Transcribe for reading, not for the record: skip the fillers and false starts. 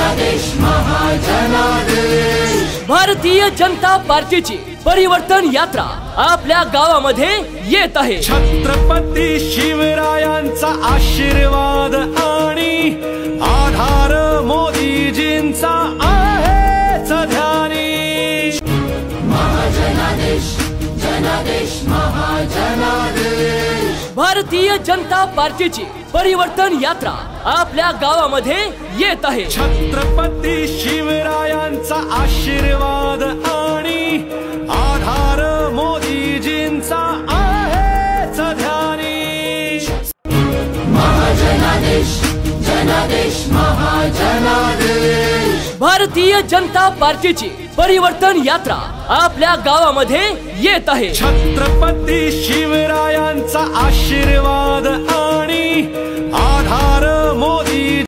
जनादेश महाजनादेश। भारतीय जनता पार्टीची परिवर्तन यात्रा आपल्या गावामध्ये येत आहे। छत्रपती शिवरायांचा आशीर्वाद आणि आधार मोदीजींचा आहेच ध्यानी। महाजनादेश जनादेश महाजनादेश। भारतीय जनता पार्टीची परिवर्तन यात्रा आपल्या गावामध्ये येत आहे। छत्रपती शिवरायांचा आशीर्वाद आणि आधार मोदीजींचा आहेच ध्यानी। महाजनादेश जनादेश महाजनादेश। भारतीय जनता पार्टीची परिवर्तन यात्रा आपल्या गावामध्ये येत आहे। छत्रपती शिवरायांचा आशीर्वाद आणि आधार